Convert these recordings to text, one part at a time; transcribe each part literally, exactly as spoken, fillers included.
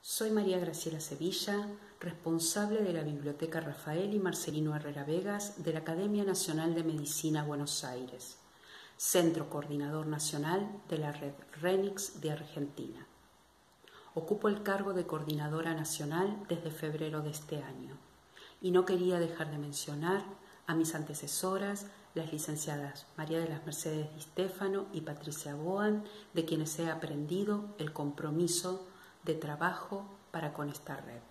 Soy María Graciela Sevilla, responsable de la Biblioteca Rafael y Marcelino Herrera Vegas de la Academia Nacional de Medicina Buenos Aires, Centro Coordinador Nacional de la Red RENIX de Argentina. Ocupo el cargo de Coordinadora Nacional desde febrero de este año y no quería dejar de mencionar a mis antecesoras, las licenciadas María de las Mercedes Di Stefano y Patricia Boan, de quienes he aprendido el compromiso de trabajo para con esta red.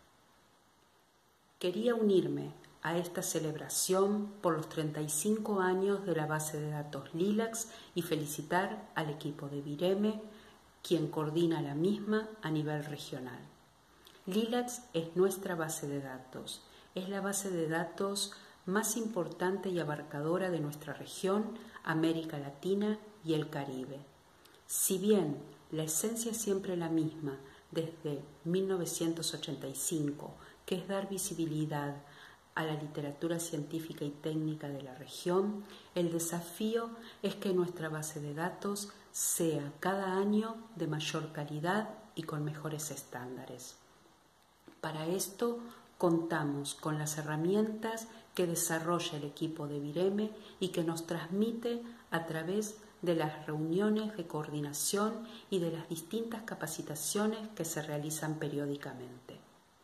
Quería unirme a esta celebración por los treinta y cinco años de la base de datos LILACS y felicitar al equipo de Vireme, quien coordina la misma a nivel regional. LILACS es nuestra base de datos, es la base de datos más importante y abarcadora de nuestra región, América Latina y el Caribe. Si bien la esencia es siempre la misma desde mil novecientos ochenta y cinco, que es dar visibilidad a la literatura científica y técnica de la región, el desafío es que nuestra base de datos sea cada año de mayor calidad y con mejores estándares. Para esto contamos con las herramientas que desarrolla el equipo de Vireme y que nos transmite a través de las reuniones de coordinación y de las distintas capacitaciones que se realizan periódicamente.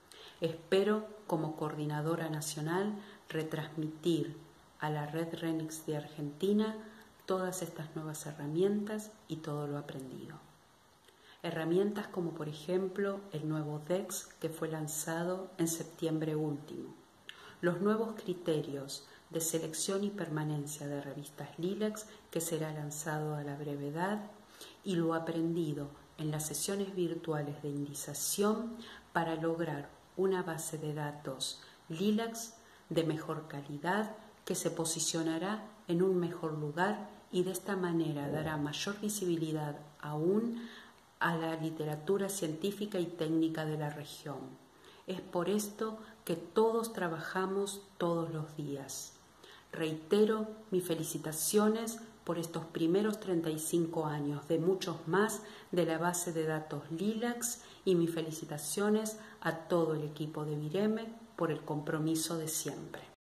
Espero, como coordinadora nacional, retransmitir a la Red RENIX de Argentina todas estas nuevas herramientas y todo lo aprendido. Herramientas como, por ejemplo, el nuevo D E X que fue lanzado en septiembre último, los nuevos criterios de selección y permanencia de revistas LILACS que será lanzado a la brevedad y lo aprendido en las sesiones virtuales de indización para lograr una base de datos LILACS de mejor calidad que se posicionará en un mejor lugar y de esta manera dará mayor visibilidad aún a la literatura científica y técnica de la región. Es por esto que todos trabajamos todos los días. Reitero mis felicitaciones por estos primeros treinta y cinco años, de muchos más, de la base de datos LILACS y mis felicitaciones a todo el equipo de Vireme por el compromiso de siempre.